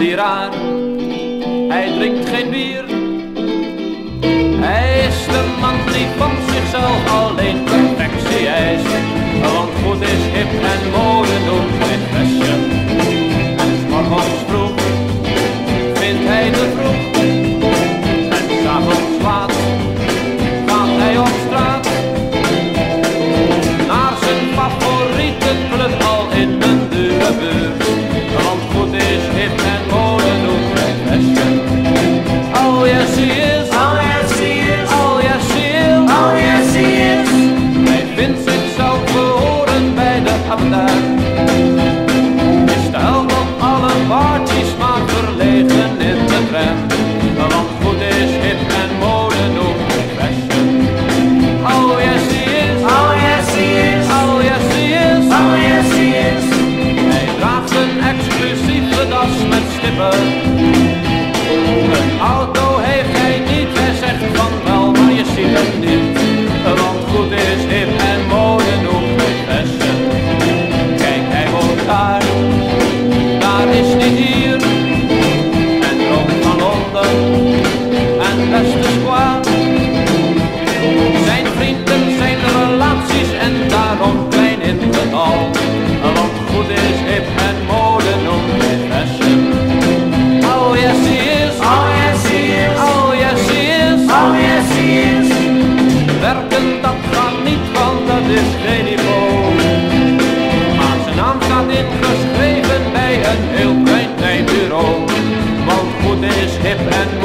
leraar. Hij drinkt geen bier. Hij is de man die van zichzelf alleen perfectie eist. Want goed is hip en mode noemt geen fashion. En 's morgens vroeg vindt hij de vroeg. En 's avonds laat gaat hij op straat. Naar zijn favoriete club al in een dure buurt. Want goed is hip en mode noemt geen fashion. Oh yes he is. Oh yes he is. Oh yes he is. Oh yes he is. Hij vindt zichzelf behoren bij de abdij. Is de held op alle parties maar verlegen in de tram. Want goed is hip en mode noemt geen fashion. Oh yes he is. Oh yes he is. Oh yes he is. Oh yes he is. Hij draagt een exclusieve das met stippen. Een auto heeft hij niet, hij zegt van wel, maar je ziet het niet. Want goed is hip en mode noemt geen fashion. Kijk, hij woont daar, daar is niet hier. En droomt van Londen en beste squad. Zijn vrienden, zijn relaties en daarom klein in getal. Want goed is hip en mode noemt geen fashion. Oh yes he is. Oh yes he is. Oh yes he is. Oh yes he is. Werken dat gaat niet, want dat is geen niveau. Maar zijn naam staat ingeschreven bij een heel klein bureau. Want goed is hip en